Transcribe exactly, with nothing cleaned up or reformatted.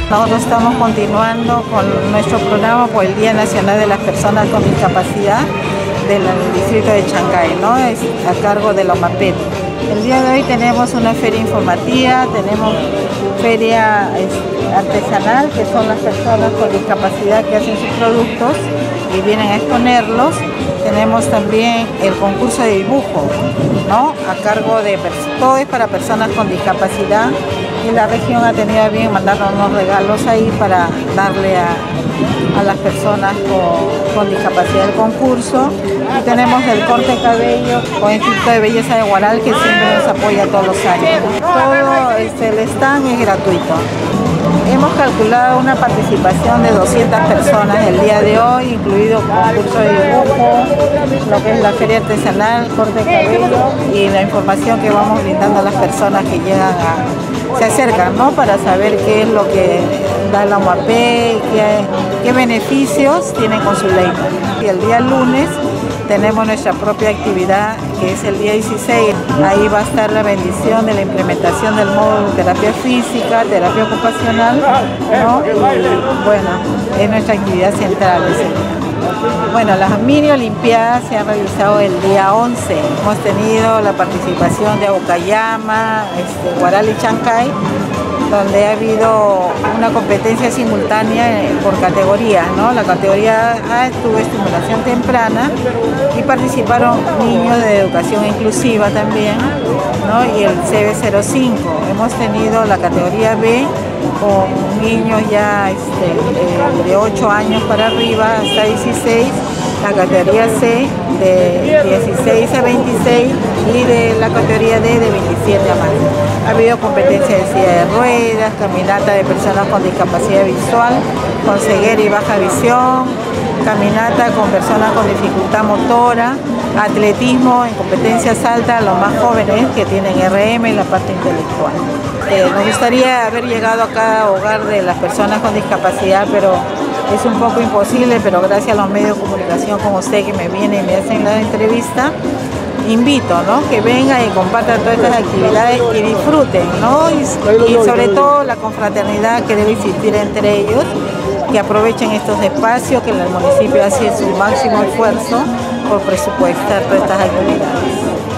Nosotros estamos continuando con nuestro programa por el Día Nacional de las Personas con Discapacidad del distrito de Chancay, ¿no? Es a cargo de la OMAPET. El día de hoy tenemos una feria informativa, tenemos feria artesanal, que son las personas con discapacidad que hacen sus productos y vienen a exponerlos. Tenemos también el concurso de dibujo, ¿no? A cargo de, todo es para personas con discapacidad, y la región ha tenido a bien mandarnos unos regalos ahí para darle a, a las personas con, con discapacidad el concurso. Y tenemos el corte de cabello con el Instituto de Belleza de Huaral, que siempre nos apoya todos los años. Todo este, el stand es gratuito. Hemos calculado una participación de doscientas personas el día de hoy, incluido concurso de dibujo, lo que es la feria artesanal, corte de cabello y la información que vamos brindando a las personas que llegan a, se acercan, ¿no? Para saber qué es lo que da la OMAPET, qué, qué beneficios tienen con su ley. Y el día lunes tenemos nuestra propia actividad, que es el día dieciséis. Ahí va a estar la bendición de la implementación del módulo de terapia física, terapia ocupacional, ¿no? Y bueno, es nuestra actividad central ese día. Bueno, las mini olimpiadas se han realizado el día once. Hemos tenido la participación de Aucayama, este, Huaral y Chancay, donde ha habido una competencia simultánea por categorías, ¿no? La categoría A tuvo estimulación temprana y participaron niños de educación inclusiva también, ¿no? Y el C B cero cinco. Hemos tenido la categoría B con niños ya este, eh, de ocho años para arriba hasta dieciséis, la categoría C de dieciséis a veintiséis y de la categoría D de veintisiete a más. Ha habido competencia de silla de ruedas, caminata de personas con discapacidad visual, con ceguera y baja visión, caminata con personas con dificultad motora, atletismo en competencias altas, los más jóvenes que tienen R M en la parte intelectual. Eh, nos gustaría haber llegado a cada hogar de las personas con discapacidad, pero es un poco imposible, pero gracias a los medios de comunicación como usted que me viene y me hacen la entrevista, invito, ¿no? Que vengan y compartan todas estas actividades y disfruten, ¿no? Y, y sobre todo la confraternidad que debe existir entre ellos, que aprovechen estos espacios, que el municipio hace su máximo esfuerzo por presupuestar todas estas actividades.